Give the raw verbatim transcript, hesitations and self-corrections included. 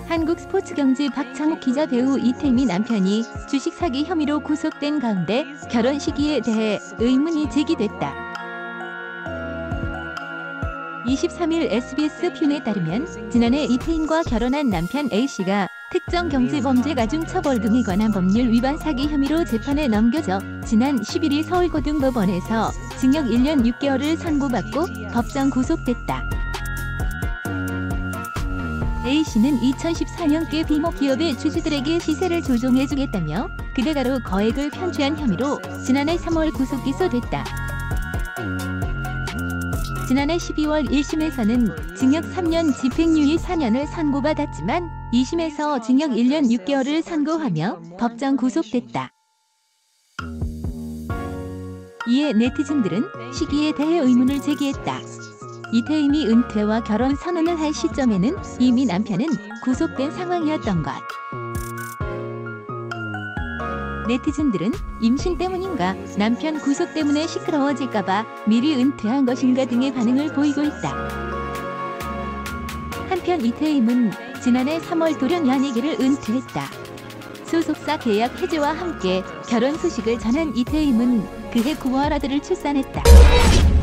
한국스포츠경제 박창욱 기자 배우 이태미 남편이 주식 사기 혐의로 구속된 가운데 결혼 시기에 대해 의문이 제기됐다. 이십삼 일 에스비에스 튠에 따르면 지난해 이태인과 결혼한 남편 A씨가 특정 경제범죄 가중처벌 등에 관한 법률 위반 사기 혐의로 재판에 넘겨져 지난 십일 일 서울고등법원에서 징역 일 년 육 개월을 선고받고 법정 구속됐다. A씨는 이천십사 년께 비모 기업의 주주들에게 시세를 조종해주겠다며 그대가로 거액을 편취한 혐의로 지난해 삼월 구속 기소됐다. 지난해 십이월 일 심에서는 징역 삼 년 집행유예 사 년을 선고받았지만 이 심에서 징역 일 년 육 개월을 선고하며 법정 구속됐다. 이에 네티즌들은 시기에 대해 의문을 제기했다. 이태임이 은퇴와 결혼 선언을 할 시점에는 이미 남편은 구속된 상황이었던 것. 네티즌들은 임신 때문인가, 남편 구속 때문에 시끄러워질까봐 미리 은퇴한 것인가 등의 반응을 보이고 있다. 한편 이태임은 지난해 삼월 돌연 연예계를 은퇴했다. 소속사 계약 해지와 함께 결혼 소식을 전한 이태임은 그해 구월 아들을 출산했다.